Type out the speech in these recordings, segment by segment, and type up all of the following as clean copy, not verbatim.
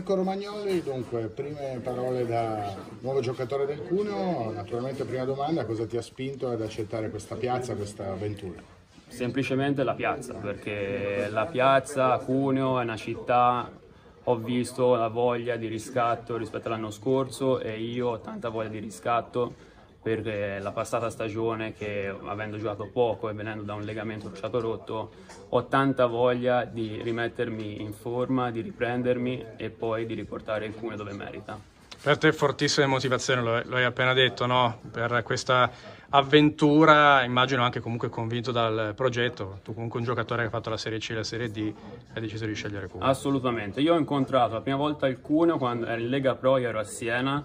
Mirko Romagnoli, dunque, prime parole da nuovo giocatore del Cuneo, naturalmente prima domanda, cosa ti ha spinto ad accettare questa piazza, questa avventura? Semplicemente la piazza, perché la piazza, Cuneo, è una città, ho visto la voglia di riscatto rispetto all'anno scorso e io ho tanta voglia di riscatto per la passata stagione che, avendo giocato poco e venendo da un legamento crociato rotto, ho tanta voglia di rimettermi in forma, di riprendermi e poi di riportare il Cuneo dove merita. Per te fortissime motivazioni, lo hai appena detto, no? Per questa avventura, immagino anche comunque convinto dal progetto. Tu comunque un giocatore che ha fatto la Serie C e la Serie D, hai deciso di scegliere Cuneo. Assolutamente, io ho incontrato la prima volta il Cuneo quando ero in Lega Pro, io ero a Siena,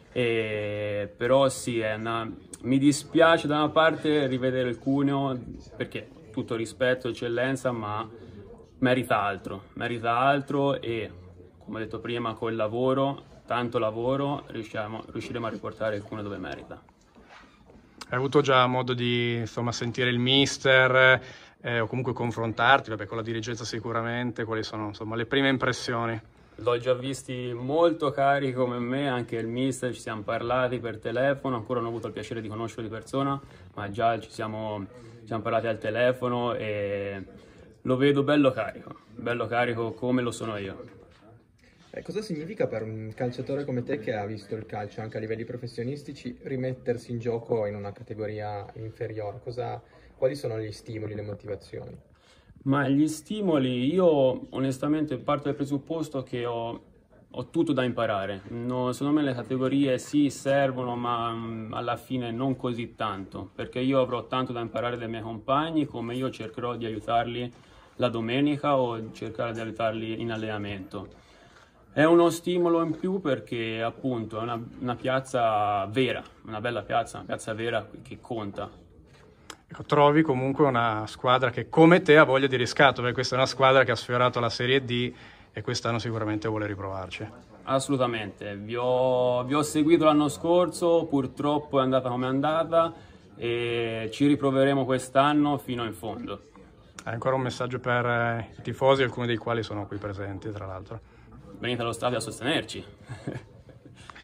però sì, mi dispiace da una parte rivedere il Cuneo perché tutto rispetto, eccellenza, ma merita altro e come ho detto prima col lavoro, tanto lavoro, riusciremo a riportare il Cuneo dove merita. Hai avuto già modo di sentire il mister o comunque confrontarti, vabbè, con la dirigenza sicuramente, quali sono le prime impressioni? L'ho già visti molto carichi come me, anche il mister, ci siamo parlati per telefono, ancora non ho avuto il piacere di conoscerlo di persona, ma già ci siamo parlati al telefono e lo vedo bello carico come lo sono io. Cosa significa per un calciatore come te, che ha visto il calcio anche a livelli professionistici, rimettersi in gioco in una categoria inferiore? Quali sono gli stimoli, le motivazioni? Ma gli stimoli, io onestamente parto dal presupposto che ho tutto da imparare. Secondo me le categorie sì servono, ma alla fine non così tanto, perché io avrò tanto da imparare dai miei compagni, come io cercherò di aiutarli la domenica o cercare di aiutarli in allenamento. È uno stimolo in più perché appunto è una piazza vera, una bella piazza, una piazza vera che conta. Trovi comunque una squadra che come te ha voglia di riscatto, perché questa è una squadra che ha sfiorato la Serie D e quest'anno sicuramente vuole riprovarci. Assolutamente, vi ho seguito l'anno scorso, purtroppo è andata come è andata e ci riproveremo quest'anno fino in fondo. Hai ancora un messaggio per i tifosi, alcuni dei quali sono qui presenti tra l'altro? Venite allo stadio a sostenerci.